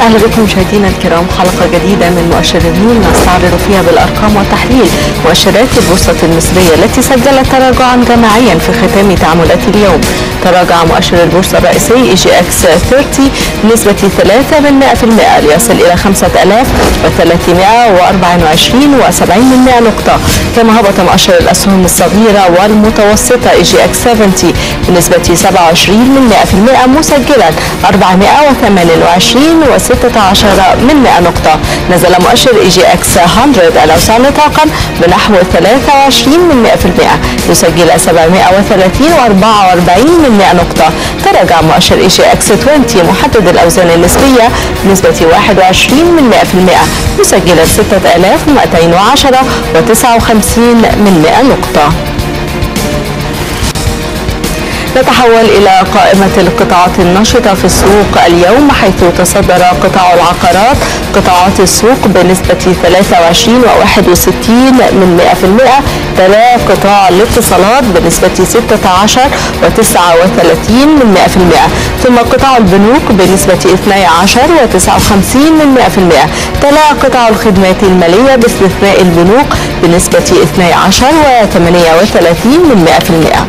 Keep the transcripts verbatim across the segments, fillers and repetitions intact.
أهلا بكم مشاهدينا الكرام، حلقة جديدة من مؤشر النيل نستعرض فيها بالأرقام والتحليل مؤشرات البورصة المصرية التي سجلت تراجعا جماعيا في ختام تعاملات اليوم. تراجع مؤشر البورصة الرئيسي إي جي إكس ثلاثين بنسبة ثلاثة بالمئة ليصل إلى خمسة آلاف وثلاثمائة وأربعة وعشرين فاصلة سبعين نقطة، كما هبط مؤشر الأسهم الصغيرة والمتوسطة إي جي إكس سبعين بنسبة سبعة وعشرين بالمئة مسجلا أربعمائة وثمانية وعشرين فاصلة ستة عشر نقطة. نزل مؤشر إي جي إكس مئة الأوسع نطاقا بنحو ثلاثة وعشرين بالمئة يسجل سبعمائة وثلاثين فاصلة أربعة وأربعين نقطة. تراجع مؤشر إي جي إكس عشرين محدد الأوزان النسبية بنسبة واحد وعشرين بالمئة مسجلا ستة آلاف ومئتين وعشرة فاصلة تسعة وخمسين نقطة. نتحول إلى قائمة القطاعات النشطة في السوق اليوم، حيث تصدر قطاع العقارات قطاعات السوق بنسبة ثلاثة وعشرين فاصلة واحد وستين بالمئة، تلا قطاع الاتصالات بنسبة ستة عشر فاصلة تسعة وثلاثين بالمئة، ثم قطاع البنوك بنسبة اثني عشر فاصلة تسعة وخمسين بالمئة، تلا قطاع الخدمات المالية باستثناء البنوك بنسبة اثني عشر فاصلة ثمانية وثلاثين بالمئة.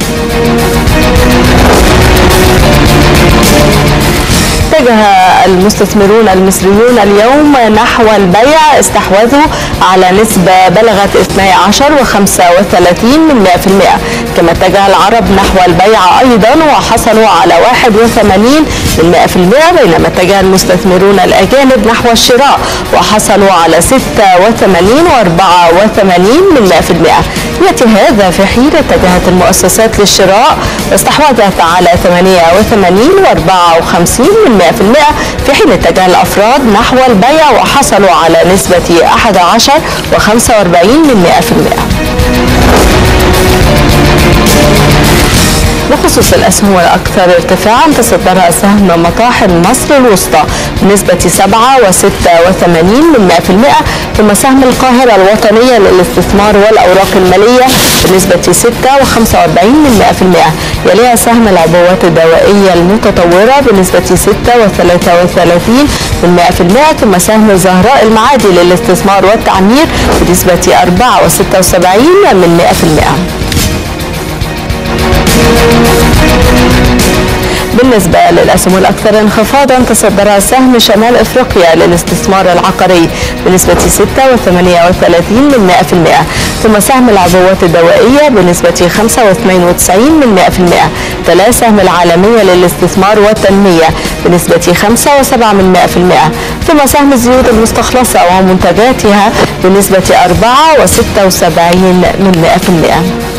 اتجه المستثمرون المصريون اليوم نحو البيع، استحوذوا على نسبة بلغت اثني عشر فاصلة خمسة وثلاثين بالمئة، كما اتجه العرب نحو البيع أيضا وحصلوا على واحد وثمانين بالمئة، بينما اتجه المستثمرون الأجانب نحو الشراء وحصلوا على ستة وثمانين فاصلة أربعة وثمانين بالمئة. يأتي هذا في حين اتجهت المؤسسات للشراء واستحوذت على ثمانية وثمانين فاصلة أربعة وخمسين بالمئة، في حين اتجه الأفراد نحو البيع وحصلوا على نسبة أحد عشر فاصلة خمسة وأربعين بالمئة. بخصوص الأسهم الأكثر ارتفاعا تصدرها سهم مطاحن مصر الوسطى بنسبة سبعة فاصلة ستة وثمانين بالمئة، ثم سهم القاهرة الوطنية للاستثمار والأوراق المالية بنسبة ستة فاصلة خمسة وأربعين بالمئة، يليها سهم العبوات الدوائية المتطورة بنسبة ستة فاصلة ثلاثة وثلاثين بالمئة، ثم سهم الزهراء المعادي للاستثمار والتعمير بنسبة أربعة فاصلة ستة وسبعين بالمئة. بالنسبة للأسهم الأكثر انخفاضا تصدرها سهم شمال أفريقيا للاستثمار العقاري بنسبة ستة فاصلة ثمانية وثلاثين بالمئة، ثم سهم العبوات الدوائية بنسبة خمسة فاصلة اثنين وتسعين بالمئة، تلا سهم العالمية للاستثمار والتنمية بنسبة خمسة فاصلة سبعة بالمئة، ثم سهم الزيوت المستخلصة ومنتجاتها بنسبة أربعة فاصلة ستة وسبعين بالمئة.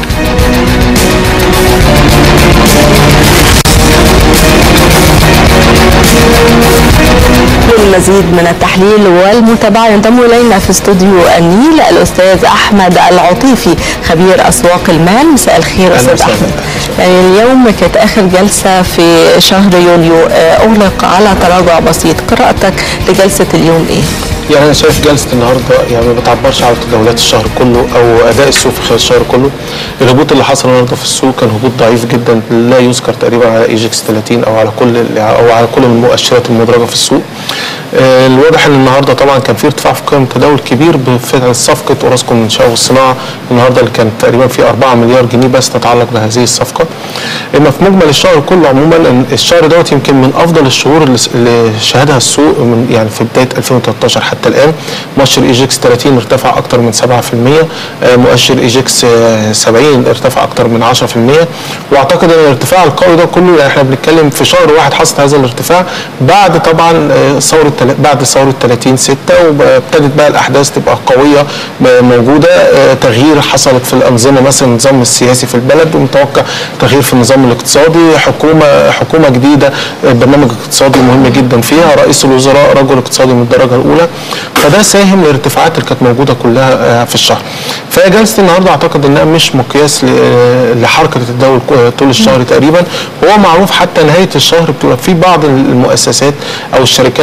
للمزيد من التحليل والمتابعة ينضم إلينا في استوديو النيل الأستاذ أحمد العطيفي خبير أسواق المال. مساء الخير أستاذ أحمد. يعني اليوم كانت آخر جلسة في شهر يوليو، أغلق على تراجع بسيط، قراءتك لجلسة اليوم إيه؟ يعني انا شايف جلسه النهارده يعني ما بتعبرش على تداولات الشهر كله او اداء السوق في خلال الشهر كله. الهبوط اللي حصل النهارده في السوق كان هبوط ضعيف جدا لا يذكر تقريبا على اي جي اكس ثلاثين او على كل او على كل المؤشرات المدرجه في السوق. آه الواضح ان النهارده طبعا كان في ارتفاع في قيم التداول كبير بفعل صفقه اوراسكوم للانشاء والصناعه النهارده اللي كانت تقريبا في أربعة مليار جنيه بس تتعلق بهذه الصفقه. اما في مجمل الشهر كله عموما الشهر دوت يمكن من افضل الشهور اللي شهدها السوق من يعني في بدايه ألفين وثلاثة عشر حتى الان. مؤشر اي جي اكس ثلاثين ارتفع اكثر من سبعة بالمئة، مؤشر اي جي اكس سبعين ارتفع اكثر من عشرة بالمئة، واعتقد ان الارتفاع القوي ده كله يعني احنا بنتكلم في شهر واحد حصل هذا الارتفاع بعد طبعا ثوره بعد ثوره ثلاثين ستة، وابتدت بقى الاحداث تبقى قويه موجوده، تغيير حصلت في الانظمه مثلا النظام السياسي في البلد ومتوقع تغيير في النظام الاقتصادي، حكومه حكومه جديده برنامج اقتصادي مهم جدا فيها، رئيس الوزراء رجل اقتصادي من الدرجه الاولى، فده ساهم للارتفاعات اللي كانت موجوده كلها في الشهر. فجلسه النهارده اعتقد انها مش مقياس لحركه التداول طول الشهر تقريبا، هو معروف حتى نهايه الشهر بتبقى في بعض المؤسسات او الشركات الموجوده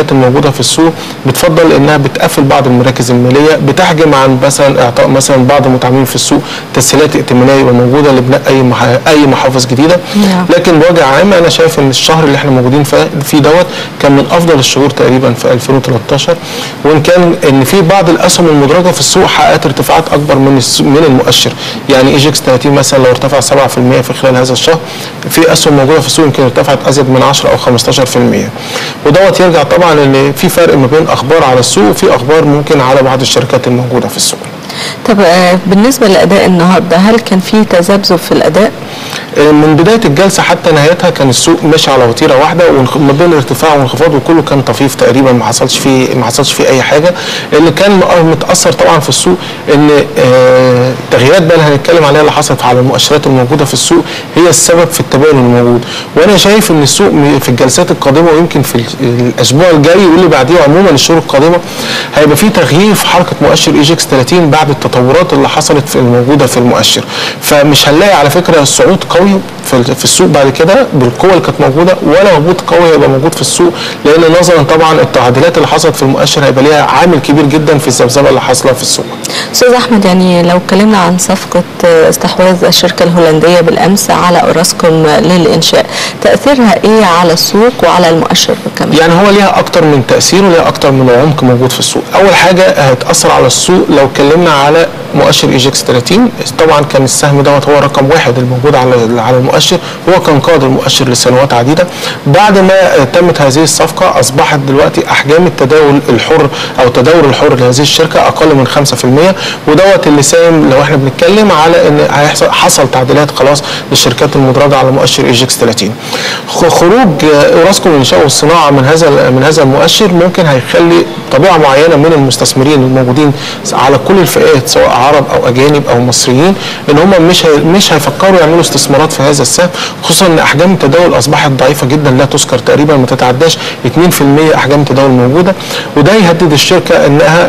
موجوده في السوق بتفضل انها بتقفل بعض المراكز الماليه، بتحجم عن مثلا اعطاء مثلا بعض المتعاملين في السوق تسهيلات ائتمانيه يبقى موجوده لبناء اي مح... اي محافظ جديده. نعم. لكن بوجه عام انا شايف ان الشهر اللي احنا موجودين فيه دوت كان من افضل الشهور تقريبا في ألفين وتلتاشر، وان كان ان في بعض الاسهم المدرجه في السوق حققت ارتفاعات اكبر من من المؤشر. يعني ايجكس ثلاثين مثلا لو ارتفع سبعة في المية في خلال هذا الشهر، في اسهم موجوده في السوق يمكن ارتفعت ازيد من عشرة او خمستاشر في المية. ودوت يرجع طبعا ان في فرق ما بين اخبار على السوق وفي اخبار ممكن على بعض الشركات الموجوده في السوق. طب بالنسبه لاداء النهارده هل كان في تذبذب في الاداء؟ من بدايه الجلسه حتى نهايتها كان السوق ماشي على وتيره واحده، وما بين الارتفاع والانخفاض وكله كان طفيف تقريبا، ما حصلش فيه ما حصلش فيه اي حاجه. اللي كان متاثر طبعا في السوق ان التغييرات بقى اللي هنتكلم عليها اللي حصلت على المؤشرات الموجوده في السوق هي السبب في التباين الموجود. وانا شايف ان السوق في الجلسات القادمه ويمكن في الاسبوع الجاي واللي بعديه عموما الشهور القادمه هيبقى في تغيير في حركه مؤشر ايجكس ثلاثين بعد التطورات اللي حصلت في الموجوده في المؤشر. فمش هنلاقي على فكره صعود قوي في السوق بعد كده بالقوه اللي كانت موجوده، ولا هبوط قوي هيبقى موجود في السوق، لان نظرا طبعا التعديلات اللي حصلت في المؤشر هيبقى ليها عامل كبير جدا في الذبذبه اللي حاصله في السوق. استاذ احمد، يعني لو اتكلمنا عن صفقه استحواذ الشركه الهولنديه بالامس على اوراسكوم للانشاء، تاثيرها ايه على السوق وعلى المؤشر كمان؟ يعني هو ليها اكتر من تاثير وليها اكتر من عمق موجود في السوق. اول حاجه هتاثر على السوق لو اتكلمنا على مؤشر ايجكس ثلاثين، طبعا كان السهم دوت هو رقم واحد الموجود على على المؤشر، هو كان قائد المؤشر لسنوات عديده. بعد ما تمت هذه الصفقه اصبحت دلوقتي احجام التداول الحر او التداول الحر لهذه الشركه اقل من خمسة في المية، ودوت اللي ساهم لو احنا بنتكلم على ان هيحصل حصل تعديلات خلاص للشركات المدرجه على مؤشر ايجكس ثلاثين. خروج اوراسكوم للانشاء والصناعه من هذا من هذا المؤشر ممكن هيخلي طبيعه معينه من المستثمرين الموجودين على كل الفئات سواء عرب او اجانب او مصريين ان هم مش هي مش هيفكروا يعملوا استثمارات في هذا السهم، خصوصا ان احجام التداول اصبحت ضعيفه جدا لا تذكر، تقريبا ما تتعداش اتنين في المية احجام التداول الموجوده، وده يهدد الشركه انها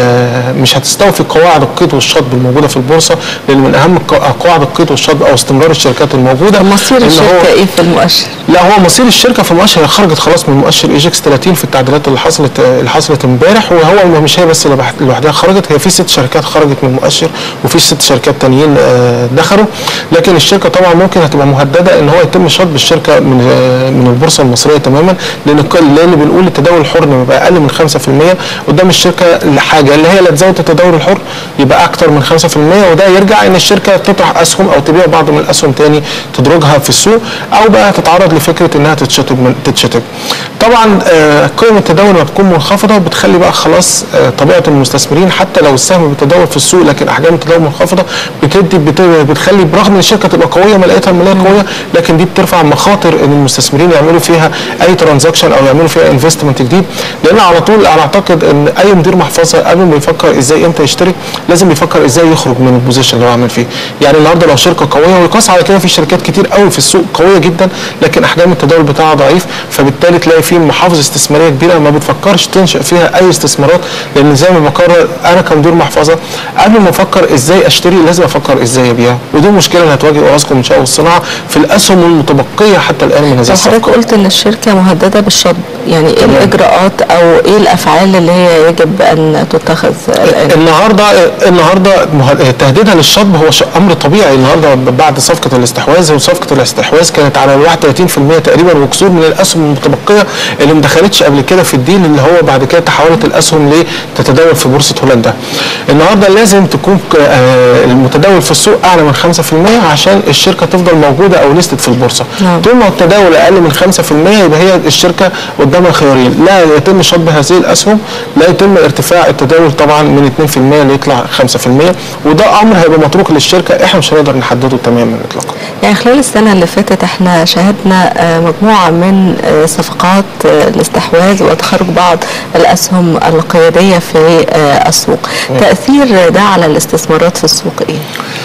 مش هتستوفي قواعد القيد والشطب الموجوده في البورصه، لان من اهم قواعد القيد والشطب او استمرار الشركات الموجوده. مصير الشركه ايه في المؤشر؟ لا هو مصير الشركه في المؤشر هي خرجت خلاص من مؤشر ايجكس ثلاثين في التعديلات اللي حصلت اللي حصلت امبارح، وهو مش هي بس لوحدها خرجت، هي في ست شركات خرجت من المؤشر وفي ست شركات تانيين دخلوا، لكن الشركه طبعا ممكن هتبقى مهدده ان هو يتم شطب الشركه من من البورصه المصريه تماما، لان لان بنقول التداول الحر لما يبقى اقل من خمسة في المية قدام الشركه الحاجه اللي هي لا تزود التداول الحر يبقى اكتر من خمسة في المية، وده يرجع ان الشركه تطرح اسهم او تبيع بعض من الاسهم تاني تدرجها في السوق، او بقى تتعرض لفكره انها تتشطب من تتشطب. طبعا قيمه التداول لما بتكون منخفضه بتخلي بقى خلاص طبيعه المستثمرين حتى لو السهم بيتداول في السوق لكن احجام التداول منخفضه بتدي بتخلي برغم ان الشركه تبقى قويه ملاقيتها الماليه قويه، لكن دي بترفع مخاطر ان المستثمرين يعملوا فيها اي ترانزاكشن او يعملوا فيها انفستمنت جديد، لان على طول انا اعتقد ان اي مدير محفظه قبل ما يفكر ازاي امتى يشتري لازم يفكر ازاي يخرج من البوزيشن اللي هو عامل فيه. يعني النهارده لو شركه قويه ويقاس على كده في شركات كتير قوي في السوق قويه جدا لكن احجام التداول بتاعها ضعيف، فبالتالي تلاقي في محافظ استثماريه كبيره ما بتفكرش تنشا فيها اي استثمارات، لان زي ما بقرر انا كمدير محفظه قبل ما افكر ازاي اشتري لازم افكر ازاي ابيع، ودي المشكله اللي هتواجه اوراسكوم للانشاء والصناعه في الاسهم المتبقيه حتى الان من هذه الصفقه. حضرتك قلت ان الشركه مهدده بالشطب، يعني ايه الاجراءات او ايه الافعال اللي هي يجب ان تتخذ الان؟ النهارده النهارده تهديدها للشطب هو امر طبيعي. النهارده بعد صفقه الاستحواذ، وصفقه الاستحواذ كانت على واحد وثلاثين في المية تقريبا وكسور من الاسهم المتبقيه اللي ما دخلتش قبل كده في الديل، اللي هو بعد كده تحولت الاسهم لتتداول في بورصه هولندا. النهارده لازم تكون المتداول في السوق اعلى من خمسة في المية عشان الشركه تفضل موجوده او ليستد في البورصه. طول ما التداول اقل من خمسة في المية يبقى هي الشركه قدامها خيارين، لا يتم شطب هذه الاسهم، لا يتم ارتفاع التداول طبعا من اتنين في المية ليطلع خمسة في المية، وده امر هيبقى متروك للشركه احنا مش هنقدر نحدده تماما اطلاقا. يعني خلال السنه اللي فاتت احنا شاهدنا مجموعه من صفقات الاستحواذ وتخرج بعض الاسهم القياديه في السوق، تاثير ده على الاستثمارات في السوق ايه؟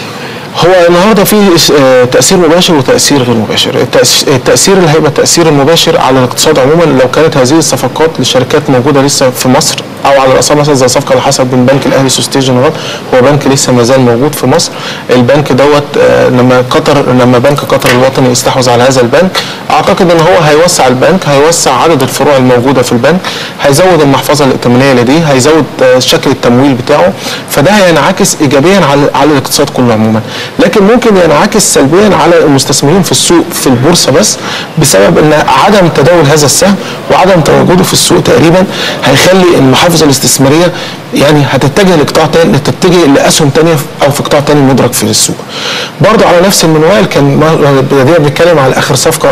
هو النهارده في تاثير مباشر وتاثير غير مباشر. التاثير اللي هيبقى التاثير المباشر على الاقتصاد عموما لو كانت هذه الصفقات لشركات موجوده لسه في مصر او على راسها مثلا زي الصفقه اللي حصلت بين بنك الاهلي سوسيتي جنرال، هو بنك لسه ما زال موجود في مصر. البنك دوت لما قطر لما بنك قطر الوطني استحوذ على هذا البنك، اعتقد ان هو هيوسع البنك، هيوسع عدد الفروع الموجوده في البنك، هيزود المحفظه الائتمانيه لديه، هيزود شكل التمويل بتاعه، فده هينعكس ايجابيا على على الاقتصاد كله عموما. لكن ممكن ينعكس سلبيا على المستثمرين في السوق في البورصه بس، بسبب ان عدم تداول هذا السهم وعدم تواجده في السوق تقريبا هيخلي المحافظه الاستثماريه يعني هتتجه لقطاع تاني، تتجه لاسهم ثانيه او في قطاع ثاني مدرك في السوق. برضه على نفس المنوال كان بدينا بنتكلم على اخر صفقه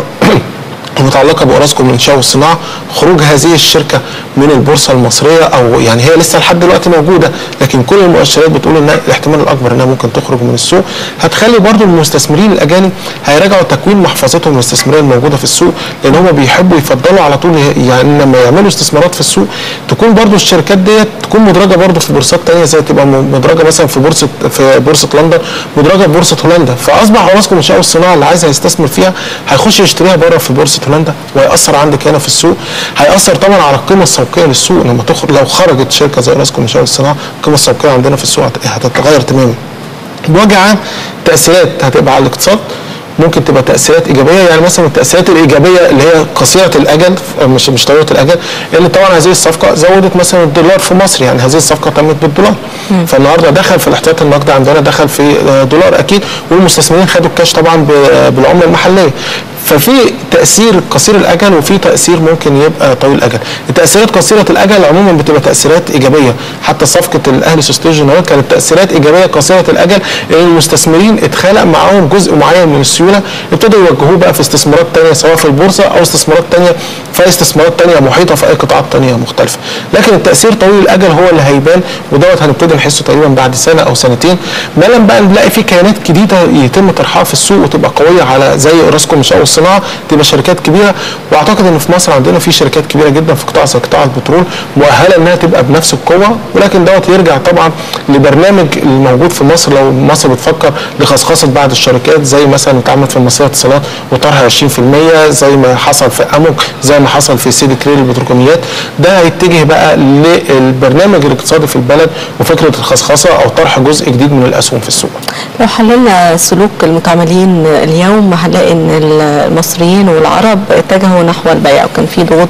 متعلقه باوراسكوم للانشاء والصناعه، خروج هذه الشركه من البورصه المصريه، او يعني هي لسه لحد دلوقتي موجوده، لكن كل المؤشرات بتقول ان الاحتمال الاكبر انها ممكن تخرج من السوق، هتخلي برضو المستثمرين الاجانب هيراجعوا تكوين محفظتهم الاستثماريه الموجوده في السوق، لان هم بيحبوا يفضلوا على طول يعني لما يعملوا استثمارات في السوق تكون برضو الشركات ديت تكون مدرجه برضو في بورصات ثانيه، زي تبقى مدرجه مثلا في بورصه في بورصه لندن، مدرجه في بورصه هولندا، فاصبح اوراسكوم للانشاء والصناعه اللي عايز يستثمر فيها هيخش يشتريها بره في بورصه هولندا، وهيأثر عندك هنا في السوق، هيأثر طبعا على القيمه السوقيه للسوق. لما تخرج لو خرجت شركه زي اوراسكوم للانشاء والصناعه، القيمه السوقيه عندنا في السوق هتتغير تماما. بوجه عام تأثيرات هتبقى على الاقتصاد ممكن تبقى تأثيرات إيجابية، يعني مثلا التأثيرات الإيجابية اللي هي قصيرة الأجل مش مش طويلة الأجل، اللي طبعا هذه الصفقة زودت مثلا الدولار في مصر، يعني هذه الصفقة تمت بالدولار، م. فالنهارده دخل في الاحتياط النقدي عندنا دخل في دولار أكيد، والمستثمرين خدوا الكاش طبعا بالعملة المحلية. ففي تأثير قصير الأجل وفي تأثير ممكن يبقى طويل الأجل. التأثيرات قصيرة الأجل عموما بتبقى تأثيرات إيجابية، حتى صفقة الأهلي سوسيتي جنرال كانت تأثيرات إيجابية قصيرة الأجل، لأن المستثمرين اتخلق معاهم جزء معين من السيولة ابتدوا يوجهوه بقى في استثمارات ثانية سواء في البورصة أو استثمارات ثانية في استثمارات ثانية محيطة في أي قطاعات ثانية مختلفة. لكن التأثير طويل الأجل هو اللي هيبان، ودوت هنبتدي نحسه تقريبا بعد سنة أو سنتين، ما لم بقى نلاقي في كيانات جديدة يتم طرحها في السوق وتبقى قوية على زي اوراسكوم للانشاء والصناعة، تبقى شركات كبيره. واعتقد ان في مصر عندنا في شركات كبيره جدا في قطاع زي قطاع البترول مؤهله انها تبقى بنفس القوه، ولكن دوت يرجع طبعا لبرنامج الموجود في مصر. لو مصر بتفكر لخصخصه بعض الشركات زي مثلا اتعملت في المصريه اتصالات وطرح عشرين في المية زي ما حصل في اموك، زي ما حصل في سيدي كرير البتروكيماويات، ده هيتجه بقى للبرنامج الاقتصادي في البلد وفكره الخصخصه او طرح جزء جديد من الاسهم في السوق. لو حللنا سلوك المتعاملين اليوم هنلاقي ان المصريين والعرب اتجهوا نحو البيع، وكان في ضغوط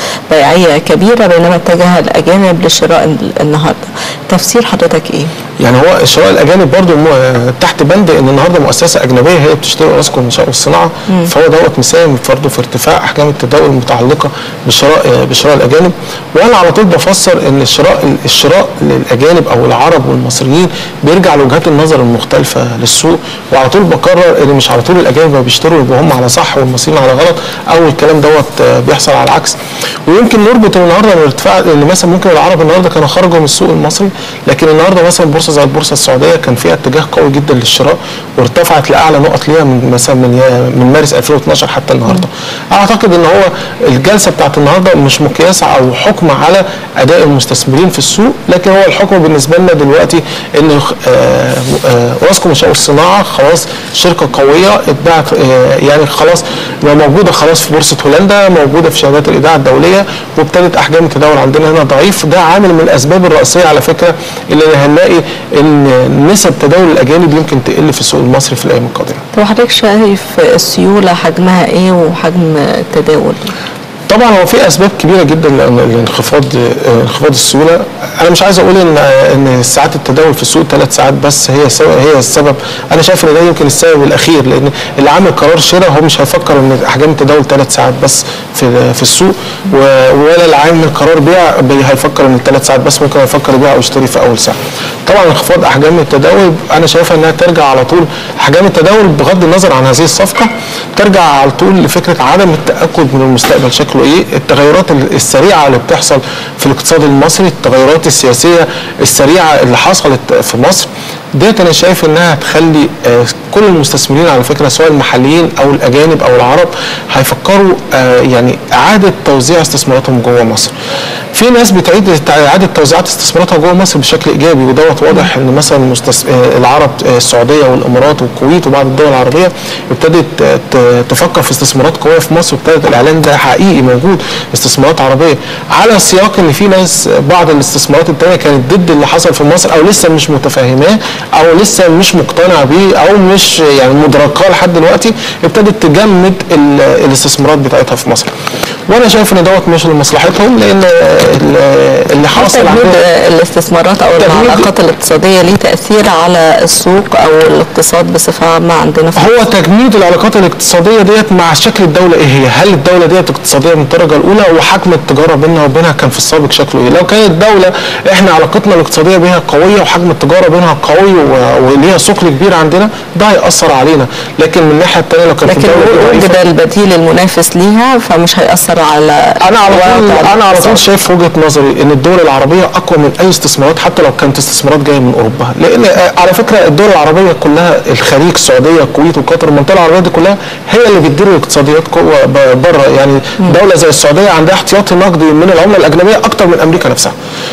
بيعيه كبيره، بينما اتجه الاجانب للشراء النهارده. تفسير حضرتك ايه؟ يعني هو الشراء الاجانب برضو تحت بند ان النهارده مؤسسه اجنبيه هي بتشتري اوراسكوم للانشاء والصناعه، فهو دوت مساهم برضه في ارتفاع احجام التداول المتعلقه بالشراء بشراء الاجانب. وانا على طول بفسر ان الشراء الشراء للاجانب او العرب والمصريين بيرجع لوجهات النظر المختلفه للسوق، وعلى طول بقرر ان مش على طول الاجانب ما بيشتروا يبقوا هم على صح والمصريين على غلط، او الكلام دوت بيحصل على العكس. ويمكن نربط النهارده الارتفاع ان مثلا ممكن العرب النهارده كانوا خرجوا من السوق المصري، لكن النهارده مثلا بورصه زي البورصه السعوديه كان فيها اتجاه قوي جدا للشراء وارتفعت لاعلى نقط ليها من مثلا من من مارس ألفين واثناشر حتى النهارده. اعتقد ان هو الجلسه بتاعت النهارده مش مقياس او حكم على اداء المستثمرين في السوق، لكن هو الحكم بالنسبه لنا دلوقتي ان اوراسكوم للانشاء والصناعه خلاص شركه قويه اتباعت، يعني خلاص موجوده خلاص في بورصه هولندا، موجوده في شهادات الايداع الدوليه، وابتدت احجام التداول عندنا هنا ضعيف. ده عامل من الاسباب الرئيسيه على فكره اللي هنلاقي ان نسب تداول الاجانب يمكن تقل في السوق المصري في الايام القادمه. طب حضرتك شايف السيوله حجمها ايه وحجم التداول؟ طبعا هو في اسباب كبيره جدا لانخفاض انخفاض السيوله. انا مش عايز اقول ان ان ساعات التداول في السوق ثلاث ساعات بس هي هي السبب، انا شايف ان ده يمكن السبب الاخير، لان اللي عامل قرار شراء هو مش هيفكر ان احجام التداول ثلاث ساعات بس في في السوق، ولا اللي عامل قرار بيع هيفكر ان الثلاث ساعات بس، ممكن يفكر يبيع او يشتري في اول ساعه. طبعا انخفاض احجام التداول انا شايفها انها ترجع على طول، احجام التداول بغض النظر عن هذه الصفقه ترجع على طول لفكره عدم التاكد من المستقبل شكله ايه، التغيرات السريعه اللي بتحصل في الاقتصاد المصري، التغيرات السياسيه السريعه اللي حصلت في مصر، ديت انا شايف انها هتخلي كل المستثمرين على فكره سواء المحليين او الاجانب او العرب هيفكروا يعني اعاده توزيع استثماراتهم جوه مصر. في ناس بتعيد اعاده توزيعات استثماراتها جوه مصر بشكل ايجابي، ودوت واضح ان مثلا مستس... العرب السعوديه والامارات والكويت وبعض الدول العربيه ابتدت تفكر في استثمارات قويه في مصر، وابتدت الاعلان ده حقيقي موجود استثمارات عربيه، على سياق ان في ناس بعض الاستثمارات الثانيه كانت ضد اللي حصل في مصر او لسه مش متفاهماه او لسه مش مقتنعه بيه او مش يعني مدركاه لحد دلوقتي، ابتدت تجمد الاستثمارات بتاعتها في مصر. وانا شايف ان دوت مش لمصلحتهم، لان اللي حاصل تجميد الاستثمارات او العلاقات الاقتصاديه ليه تاثير على السوق او الاقتصاد بصفه عامه عندنا في هو تجميد العلاقات الاقتصاديه ديت مع شكل الدوله ايه هي؟ هل الدوله ديت اقتصاديه من الدرجه الاولى وحجم التجاره بيننا وبينها كان في السابق شكله ايه؟ لو كانت دوله احنا علاقتنا الاقتصاديه بها قويه وحجم التجاره بينها قوي وليها ثقل كبير عندنا، ده هياثر علينا، لكن من الناحيه الثانيه لو كانت لكن وجد البديل المنافس ليها فمش هياثر على انا على طول انا على طول شايف وجهه نظري ان الدول العربيه اقوى من اي استثمارات حتى لو كانت استثمارات جايه من اوروبا، لان على فكره الدول العربيه كلها الخليج السعوديه الكويت وقطر المنطقه العربيه دي كلها هي اللي بتدير الاقتصاديات جوه بره، يعني دوله زي السعوديه عندها احتياطي نقدي من العمله الاجنبيه اكتر من امريكا نفسها.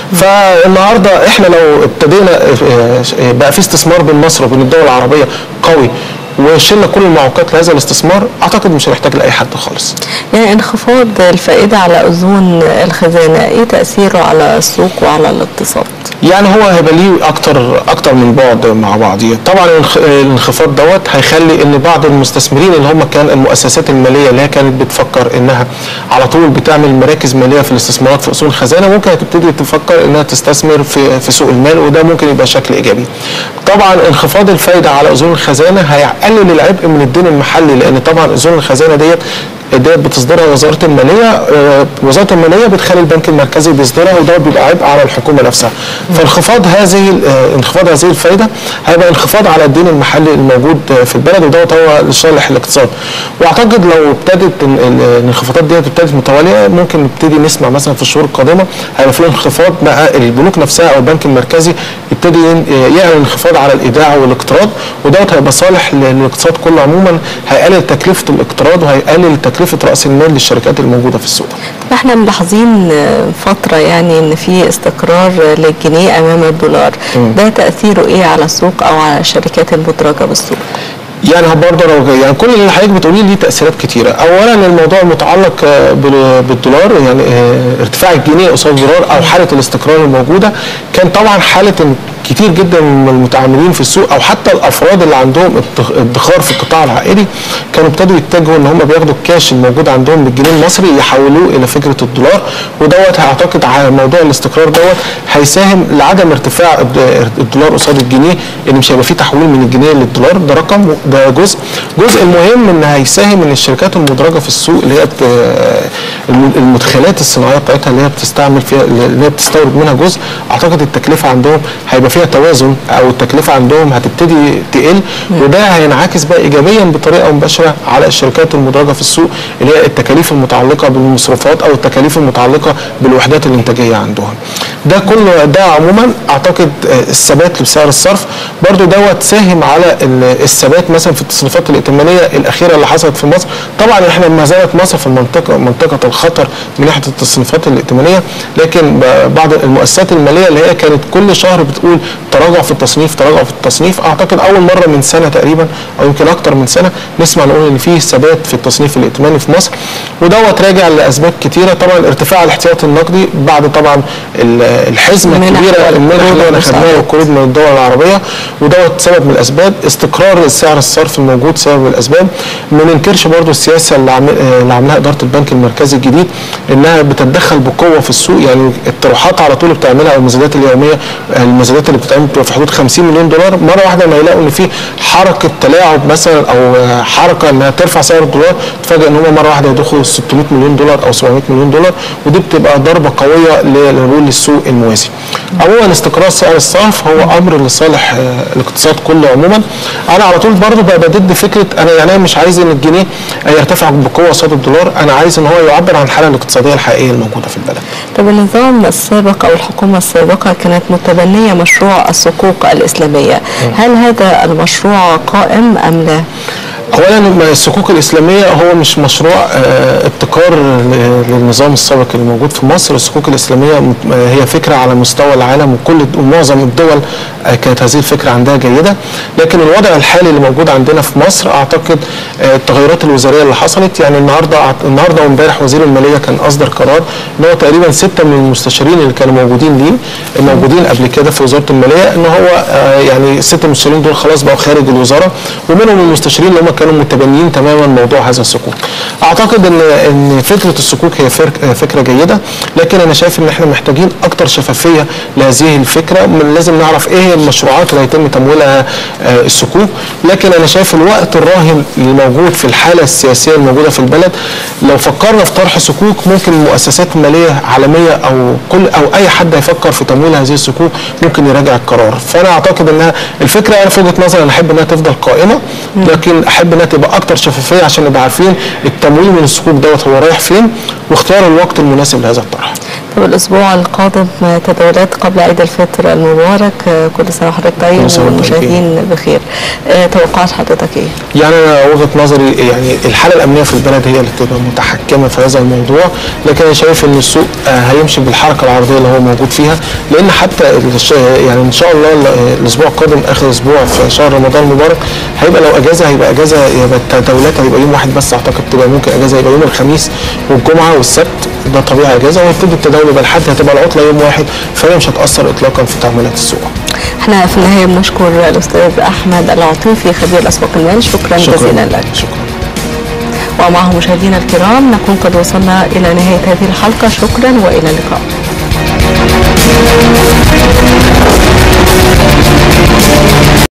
فالنهارده احنا لو ابتدينا بقى في استثمار بين مصر وبين الدول العربيه قوي وشلنا كل المعوقات لهذا الاستثمار، اعتقد مش هنحتاج لاي حد خالص. يعني انخفاض الفائده على اذون الخزانه ايه تاثيره على السوق وعلى الاقتصاد؟ يعني هو هيبقى ليه اكتر اكتر من بعد مع بعضيه، طبعا الانخفاض دوت هيخلي ان بعض المستثمرين اللي هم كان المؤسسات الماليه اللي هي كانت بتفكر انها على طول بتعمل مراكز ماليه في الاستثمارات في اصول الخزانه، ممكن هتبتدي تفكر انها تستثمر في في سوق المال، وده ممكن يبقى شكل ايجابي. طبعا انخفاض الفائده على اذون الخزانه هيقلل العبء من الدين المحلي، لان طبعا اذون الخزانه ديت ديت بتصدرها وزاره الماليه، وزاره الماليه بتخلي البنك المركزي بيصدرها، وده بيبقى عبء على الحكومه نفسها. فانخفاض هذه انخفاض هذه الفائده هيبقى انخفاض على الدين المحلي الموجود في البلد، ودوت هو لصالح الاقتصاد. واعتقد لو ابتدت الانخفاضات ديت ابتدت متواليه، ممكن نبتدي نسمع مثلا في الشهور القادمه هيبقى في انخفاض بقى البنوك نفسها او البنك المركزي يبتدي يعمل انخفاض على الايداع والاقتراض، ودوت هيبقى صالح للاقتصاد كله عموما، هيقلل تكلفه الاقتراض وهيقلل تكلفه راس المال للشركات الموجوده في السوق. احنا ملاحظين فتره يعني ان في استقرار للجنيه امام الدولار، م. ده تاثيره ايه على السوق او على الشركات المدرجه بالسوق؟ يعني برضه لو يعني كل اللي حضرتك بتقوليه ليه تاثيرات كتيره. اولا الموضوع المتعلق بالدولار، يعني ارتفاع الجنيه قصاد الدولار او حاله الاستقرار الموجوده، كان طبعا حاله كتير جدا من المتعاملين في السوق او حتى الافراد اللي عندهم ادخار في القطاع العائلي كانوا ابتدوا يتجهوا ان هم بياخدوا الكاش الموجود عندهم بالجنيه المصري يحولوه الى فكره الدولار، ودوت اعتقد على موضوع الاستقرار دوت هيساهم لعدم ارتفاع الدولار قصاد الجنيه، ان مش هيبقى في تحويل من الجنيه للدولار، ده رقم ده جزء. جزء المهم ان هيساهم ان الشركات المدرجه في السوق اللي هي المدخلات الصناعيه بتاعتها اللي هي بتستعمل فيها اللي هي بتستورد منها جزء، اعتقد التكلفه عندهم هيبقى فيها توازن او التكلفه عندهم هتبتدي تقل، وده هينعكس بقى ايجابيا بطريقه مباشره على الشركات المدرجه في السوق اللي هي التكاليف المتعلقه بالمصروفات او التكاليف المتعلقه بالوحدات الانتاجيه عندهم. ده كله ده عموما اعتقد الثبات لسعر الصرف برضو دوت ساهم على الثبات مثلا في التصنيفات الائتمانيه الاخيره اللي حصلت في مصر. طبعا احنا ما زالت مصر في المنطقه منطقه الخطر من ناحيه التصنيفات الائتمانيه، لكن بعض المؤسسات الماليه اللي هي كانت كل شهر بتقول تراجع في التصنيف تراجع في التصنيف، اعتقد اول مره من سنه تقريبا او يمكن اكتر من سنه نسمع نقول ان في ثبات في التصنيف الائتماني في مصر، ودوت راجع لاسباب كتيره. طبعا ارتفاع الاحتياطي النقدي بعد طبعا الحزمه الكبيره المنح اللي احنا خدناها والقروض من الدول العربيه، ودوت سبب من الاسباب. استقرار سعر الصرف الموجود سبب من الاسباب. ما ننكرش برضو السياسه اللي عملها اداره البنك المركزي الجديد انها بتتدخل بقوه في السوق، يعني الطروحات على طول بتعملها او المزادات اليوميه المزادات اللي بتتعمل في حدود خمسين مليون دولار، مره واحده ما يلاقوا ان في حركه تلاعب مثلا او حركه انها ترفع سعر الدولار، تفاجئ ان هم مره واحده يدخلوا ستمائة مليون دولار او سبعمائة مليون دولار، ودي بتبقى ضربه قويه لنقول للسوق الموازي. عموما استقرار سعر الصرف هو امر لصالح الاقتصاد كله عموما. انا على طول برضه ببقى ضد فكره انا يعني مش عايز ان الجنيه يرتفع بقوه قصاد الدولار، انا عايز ان هو يعبر عن الحاله الاقتصاديه الحقيقيه الموجوده في البلد. طب النظام السابق او الحكومه السابقه كانت متبنيه مشروع الصكوك الاسلاميه، هل هذا المشروع قائم ام لا؟ اولا الصكوك الاسلاميه هو مش مشروع ابتكار للنظام السابق اللي موجود في مصر. الصكوك الاسلاميه هي فكره على مستوى العالم، وكل ومعظم الدول كانت هذه الفكره عندها جيده، لكن الوضع الحالي اللي موجود عندنا في مصر اعتقد التغيرات الوزاريه اللي حصلت، يعني النهارده النهارده وامبارح وزير الماليه كان اصدر قرار ان هو تقريبا سته من المستشارين اللي كانوا موجودين ليه موجودين قبل كده في وزاره الماليه، ان هو يعني الست مستشارين دول خلاص بقوا خارج الوزاره، ومنهم المستشارين اللي هم كانوا متبنيين تماما موضوع هذا الصكوك. اعتقد ان ان فكره الصكوك هي فكره جيده، لكن انا شايف ان احنا محتاجين اكتر شفافيه لهذه الفكره، لازم نعرف ايه هي المشروعات اللي هيتم تمويلها الصكوك. لكن انا شايف الوقت الراهن اللي موجود في الحاله السياسيه الموجوده في البلد، لو فكرنا في طرح صكوك ممكن مؤسسات ماليه عالميه او كل او اي حد هيفكر في تمويل هذه الصكوك ممكن يراجع القرار. فانا اعتقد انها الفكره، انا في وجهه نظري انا احب انها تفضل قائمه، لكن احب انها تبقى اكتر شفافيه عشان نبقى عارفين التمويل من الصكوك دوت هو رايح فين، واختيار الوقت المناسب لهذا الطرح. طب الاسبوع القادم تداولات قبل عيد الفطر المبارك، كل سنه وحضرتك طيب والمشاهدين بخير. اه توقعات حضرتك ايه؟ يعني انا وجهه نظري يعني الحاله الامنيه في البلد هي اللي تبقى متحكمه في هذا الموضوع، لكن انا شايف ان السوق هيمشي بالحركه العرضيه اللي هو موجود فيها، لان حتى يعني ان شاء الله الاسبوع القادم اخر اسبوع في شهر رمضان المبارك هيبقى لو اجازه هيبقى اجازه، يبقى التداولات هيبقى يوم واحد بس، اعتقد تبقى ممكن اجازه يبقى يوم الخميس والجمعه والسبت، ده طبيعي اجازه، وهيبتدي التداول يبقى لحد هتبقى العطله يوم واحد، فهي مش هتاثر اطلاقا في تعاملات السوق. احنا في النهايه بنشكر الاستاذ احمد العطيفي خبير اسواق المال، شكرا, شكرا جزيلا لك. شكرا. ومعه مشاهدينا الكرام نكون قد وصلنا الى نهايه هذه الحلقه، شكرا والى اللقاء.